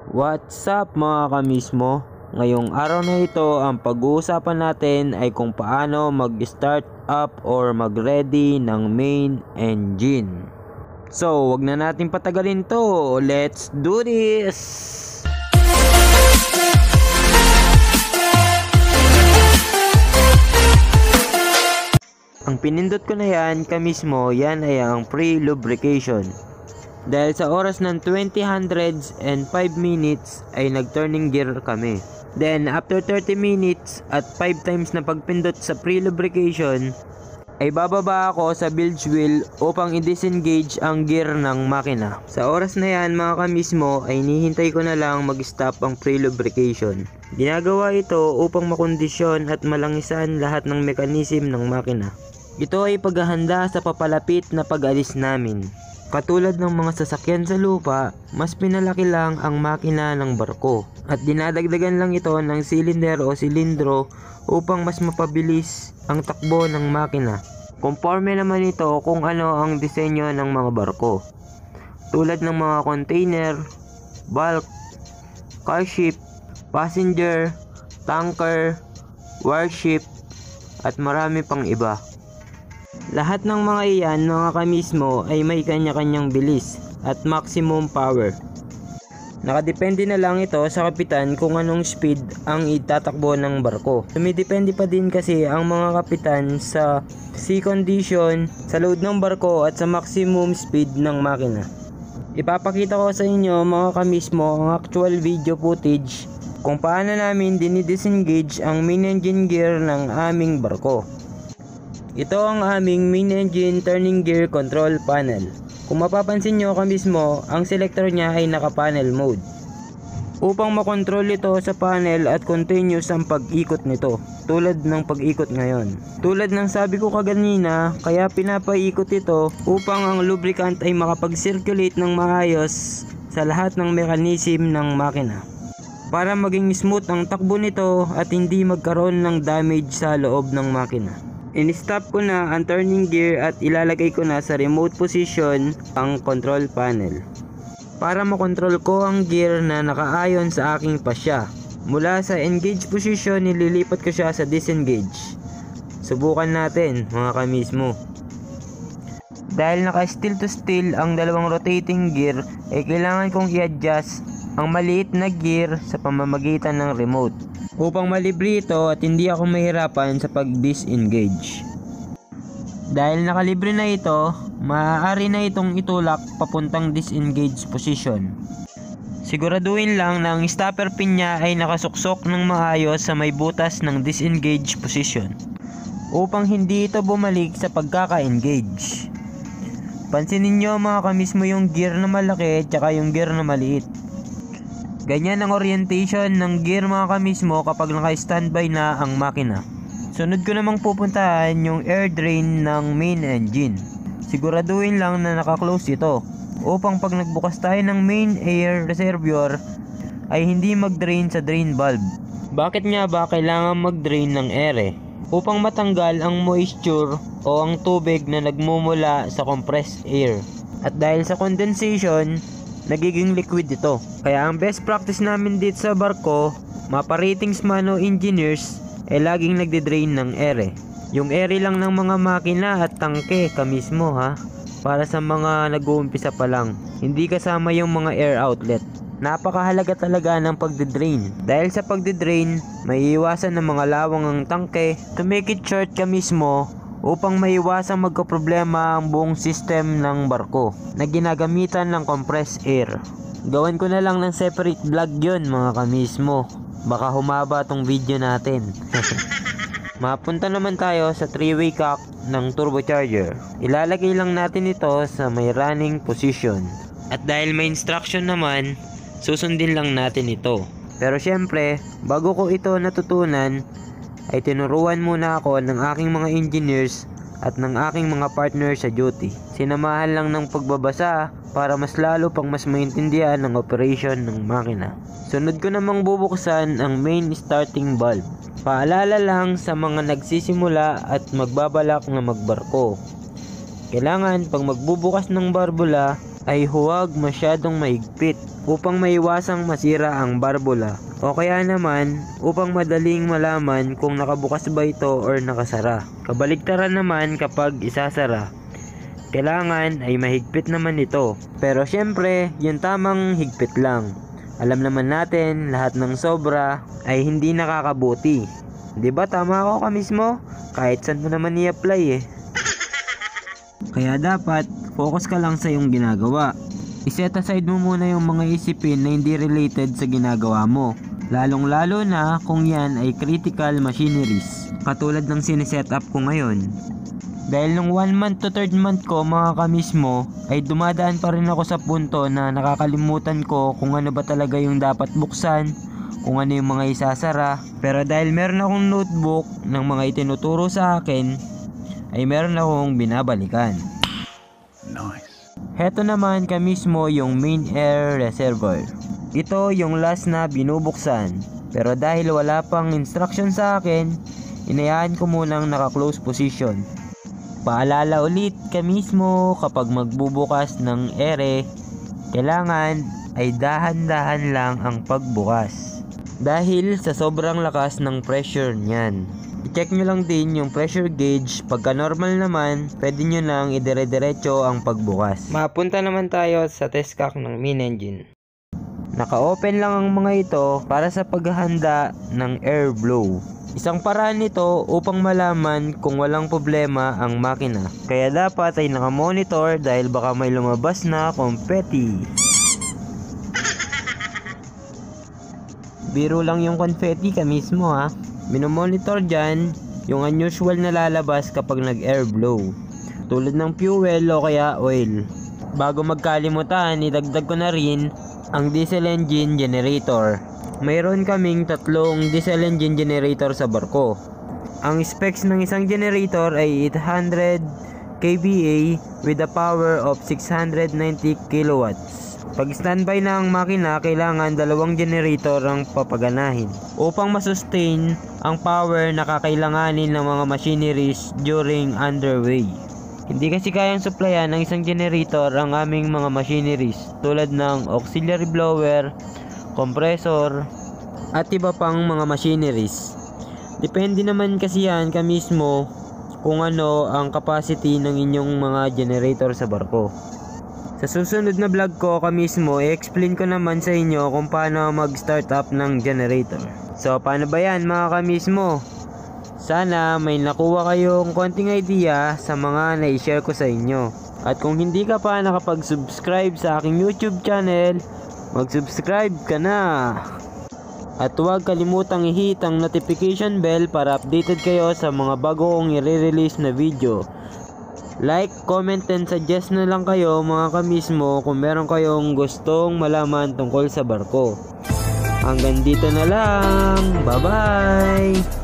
What's up mga kamismo? Ngayong araw na ito, ang pag-uusapan natin ay kung paano mag-start up or mag-ready ng main engine. So, wag na natin patagalin to. Let's do this! Ang pinindot ko na yan, kamismo, yan ay ang pre-lubrication. Dahil sa oras ng 20:00 and 5 minutes ay nag-turning gear kami. Then after 30 minutes at 5 times na pagpindot sa pre-lubrication ay bababa ako sa bilge wheel upang i-disengage ang gear ng makina. Sa oras na yan mga kamismo ay nihintay ko na lang mag-stop ang pre-lubrication. Ginagawa ito upang makondisyon at malangisan lahat ng mekanism ng makina. Ito ay paghahanda sa papalapit na pag-alis namin. Katulad ng mga sasakyan sa lupa, mas pinalaki lang ang makina ng barko at dinadagdagan lang ito ng cylinder o silindro upang mas mapabilis ang takbo ng makina. Conforme naman ito kung ano ang disenyo ng mga barko. Tulad ng mga container, bulk, car ship, passenger, tanker, warship at marami pang iba. Lahat ng mga iyan mga kamismo ay may kanya-kanyang bilis at maximum power. Nakadepende na lang ito sa kapitan kung anong speed ang itatakbo ng barko. Dumidepende pa din kasi ang mga kapitan sa sea condition, sa load ng barko at sa maximum speed ng makina. Ipapakita ko sa inyo mga kamismo ang actual video footage kung paano namin dinidisengage ang main engine gear ng aming barko. Ito ang aming main engine turning gear control panel. Kung mapapansin nyo kamismo, ang selector niya ay naka-panel mode. Upang makontrol ito sa panel at continuous ang pag-ikot nito, tulad ng pag-ikot ngayon. Tulad ng sabi ko kaganina, kaya pinapaikot ito upang ang lubricant ay makapag-circulate ng maayos sa lahat ng mechanism ng makina. Para maging smooth ang takbo nito at hindi magkaroon ng damage sa loob ng makina. In-stop ko na ang turning gear at ilalagay ko na sa remote position ang control panel. Para makontrol ko ang gear na nakaayon sa aking pasya. Mula sa engage position, nililipat ko siya sa disengage. Subukan natin mga kamismo. Dahil naka steel to steel ang dalawang rotating gear, ay kailangan kong i-adjust ang maliit na gear sa pamamagitan ng remote upang malibre ito at hindi ako mahirapan sa pag-disengage. Dahil nakalibre na ito, maaari na itong itulak papuntang disengage position. Siguraduhin lang na ang stopper pin niya ay nakasuksok ng maayos sa may butas ng disengage position upang hindi ito bumalik sa pagkaka-engage. Pansinin nyo mga kamismo yung gear na malaki at yung gear na maliit. Ganyan ang orientation ng gear mga kamismo kapag naka-standby na ang makina. Sunod ko namang pupuntahan yung air drain ng main engine. Siguraduhin lang na naka-close ito upang pag nagbukas tayo ng main air reservoir ay hindi mag-drain sa drain valve. Bakit nga ba kailangan mag-drain ng ere? Upang matanggal ang moisture o ang tubig na nagmumula sa compressed air. At dahil sa condensation, nagiging liquid ito. Kaya ang best practice namin dito sa barko, mapa-ratings man o engineers, ay laging nagde-drain ng ere. Yung ere lang ng mga makina at tangke kamismo ha, para sa mga nag-uumpisa pa lang. Hindi kasama yung mga air outlet. Napakahalaga talaga ng pagde-drain. Dahil sa pagde-drain, may iwasan ng mga lawang ang tangke. To make it short kamismo, upang maiwasang magkaproblema ang buong system ng barko na ginagamitan ng compressed air. Gawan ko na lang ng separate vlog yun mga kamismo. Baka humaba tong video natin. Mapunta naman tayo sa 3-way cock ng turbocharger. Ilalagay lang natin ito sa may running position. At dahil may instruction naman, susundin lang natin ito. Pero syempre, bago ko ito natutunan, ay tinuruan muna ako ng aking mga engineers at ng aking mga partner sa duty. Sinamahan lang ng pagbabasa para mas lalo pang mas maintindihan ng operation ng makina. Sunod ko namang bubuksan ang main starting valve. Paalala lang sa mga nagsisimula at magbabalak na magbarko. Kailangan pag magbubukas ng barbula ay huwag masyadong mahigpit upang maiwasang masira ang barbula, o kaya naman upang madaling malaman kung nakabukas ba ito or nakasara. Kabaligtaran naman kapag isasara, kailangan ay mahigpit naman ito. Pero syempre, yung tamang higpit lang. Alam naman natin, lahat ng sobra ay hindi nakakabuti. 'Di ba tama ako ka mismo? Kahit saan mo naman i-apply eh. Kaya dapat focus ka lang sa iyong ginagawa. I-set aside mo muna yung mga isipin na hindi related sa ginagawa mo. Lalong-lalo na kung yan ay critical machineries, katulad ng siniset up ko ngayon. Dahil nung 1 month to 3rd month ko mga kamismo, ay dumadaan pa rin ako sa punto na nakakalimutan ko kung ano ba talaga yung dapat buksan, kung ano yung mga isasara. Pero dahil meron akong notebook ng mga itinuturo sa akin, ay meron akong binabalikan. Nice. Heto naman kamismo yung main air reservoir. Ito yung last na binubuksan. Pero dahil wala pang instruction sa akin, inayaan ko munang naka-close position. Paalala ulit kamismo, kapag magbubukas ng ere, kailangan ay dahan-dahan lang ang pagbukas. Dahil sa sobrang lakas ng pressure niyan. I-check nyo lang din yung pressure gauge. Pagka normal naman, pwede nyo nang idire-diretso ang pagbukas. Mapunta naman tayo sa test cock ng main engine. Naka-open lang ang mga ito para sa paghahanda ng air blow. Isang paraan nito upang malaman kung walang problema ang makina. Kaya dapat ay naka-monitor dahil baka may lumabas na confetti. Biro lang yung confetti ka mismo ha. Minomonitor dyan yung unusual na lalabas kapag nag-air blow, tulad ng fuel o kaya oil. Bago magkalimutan, idagdag ko na rin ang diesel engine generator. Mayroon kaming 3 diesel engine generator sa barko. Ang specs ng isang generator ay 800 kVA with a power of 690 kilowatts. Pag standby na ang makina, kailangan 2 generator ang papaganahin upang masustain ang power na kakailanganin ng mga machineries during underway. Hindi kasi kayang supplyan ng isang generator ang aming mga machineries tulad ng auxiliary blower, compressor, at iba pang mga machineries. Depende naman kasi yan ka mismo kung ano ang capacity ng inyong mga generator sa barko. Sa susunod na vlog ko mismo, i-explain ko naman sa inyo kung paano mag-start up ng generator. So, paano ba yan mga kamismo? Sana may nakuha kayong konting idea sa mga na-share ko sa inyo. At kung hindi ka pa nakapag-subscribe sa aking YouTube channel, mag-subscribe ka na! At huwag kalimutang i-hit ang notification bell para updated kayo sa mga bago kong i-release na video. Like, comment, and suggest na lang kayo mga kamismo kung meron kayong gustong malaman tungkol sa barko. Hanggang dito na lang. Bye-bye!